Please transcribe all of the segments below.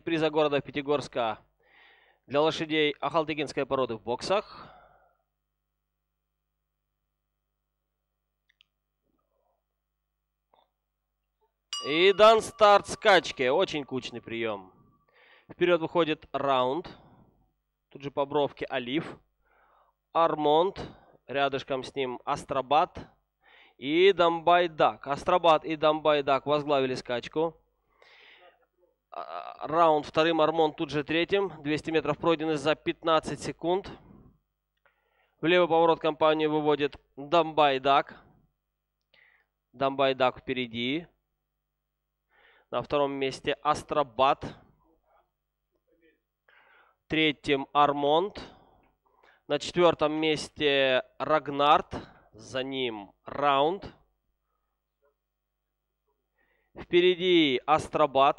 приза города Пятигорска для лошадей ахалтыкинской породы в боксах. И дан старт скачки. Очень кучный прием. Вперед выходит Раунд. Тут же по бровке Олив. Армонд. Рядышком с ним Астробат. И Дамбайдак. Астробат и Дамбайдак возглавили скачку. Раунд вторым, Армонд тут же третьим. 200 метров пройдены за 15 секунд. В левый поворот компанию выводит Дамбайдак. Дамбайдак впереди. На втором месте Астробат. Третьим Армонд. На четвертом месте Рагнард. За ним Раунд. Впереди Астробат.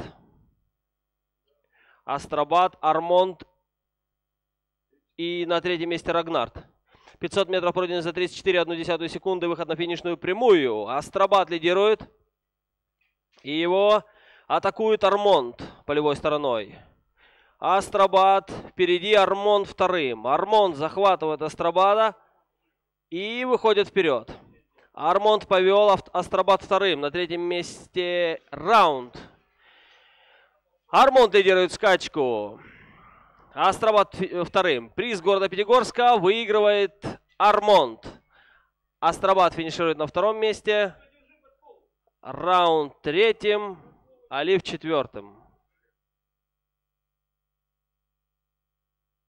Астробат, Армонд и на третьем месте Рагнард. 500 метров пройдены за 34,1 секунды. Выход на финишную прямую. Астробат лидирует. И его атакует Армонд полевой стороной. Астробат впереди, Армонд вторым. Армонд захватывает Астробата и выходит вперед. Армонд повел, Астробат вторым. На третьем месте Раунд. Армонд лидирует скачку. Астробат вторым. Приз города Пятигорска выигрывает Армонд. Астробат финиширует на втором месте. Раунд третьим. Олив четвертым.